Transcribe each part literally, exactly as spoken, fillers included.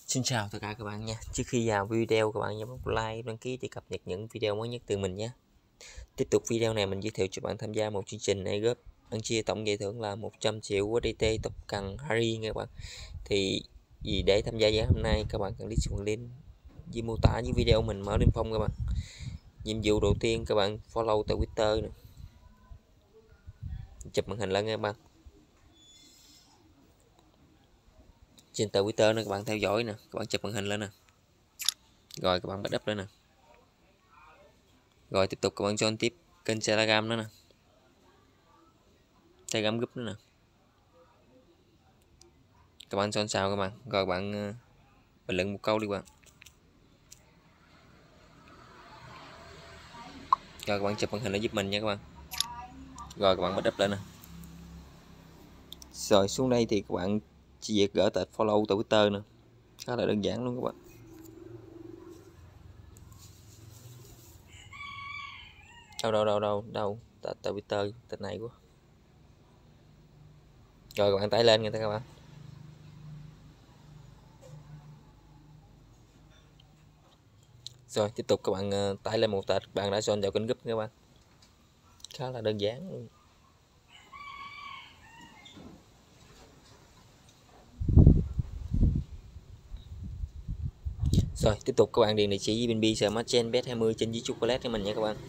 Xin chào tất cả các bạn nha. Trước khi vào video các bạn nhớ bấm like, đăng ký để cập nhật những video mới nhất từ mình nhé. Tiếp tục video này mình giới thiệu cho bạn tham gia một chương trình airdrop ăn chia tổng giải thưởng là một trăm triệu u ét đê tê Top Gun Harry nha các bạn. Thì vì để tham gia giải hôm nay các bạn cần click xuống link dưới mô tả dưới video mình mở lên phong các bạn. Nhiệm vụ đầu tiên các bạn follow tại Twitter này. Chụp màn hình lên nha các bạn. Trên tờ Twitter này các bạn theo dõi nè, các bạn chụp màn hình lên nè. Rồi các bạn bắt up lên nè. Rồi tiếp tục các bạn join tiếp kênh Telegram nữa nè. Telegram group nữa nè. Các bạn join sao các bạn. Rồi bạn uh, bình luận một câu đi các bạn. Rồi các bạn chụp màn hình để giúp mình nha các bạn. Rồi các bạn bắt up lên nè. Rồi xuống đây thì các bạn chỉ việc gỡ tệp follow tại Twitter nè. Khá là đơn giản luôn các bạn. Đâu đâu đâu đâu đâu tại Twitter tệp này quá. Rồi các bạn tải lên nha các bạn. Rồi tiếp tục các bạn uh, tải lên một tệp bạn đã join vào kênh group các bạn. Khá là đơn giản luôn. Rồi tiếp tục các bạn điền địa chỉ bên bi smart chain bet hai mươi trên dưới chocolate cho mình nha các bạn.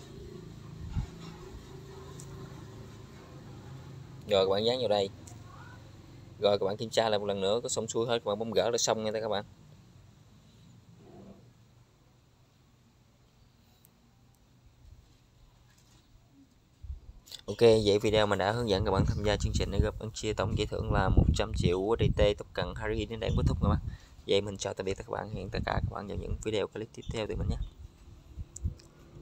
Rồi các bạn dán vào đây. Rồi các bạn kiểm tra lại một lần nữa có xong xuôi hết các bạn bấm gỡ là xong nha các bạn. Ok, vậy video mình đã hướng dẫn các bạn tham gia chương trình airdrop ăn chia tổng giải thưởng là một trăm triệu u ét đê tê Top Gun Harry đến đây kết thúc các bạn. Vậy mình chào tạm biệt các bạn, hẹn tất cả các bạn vào những video clip tiếp theo từ mình nhé.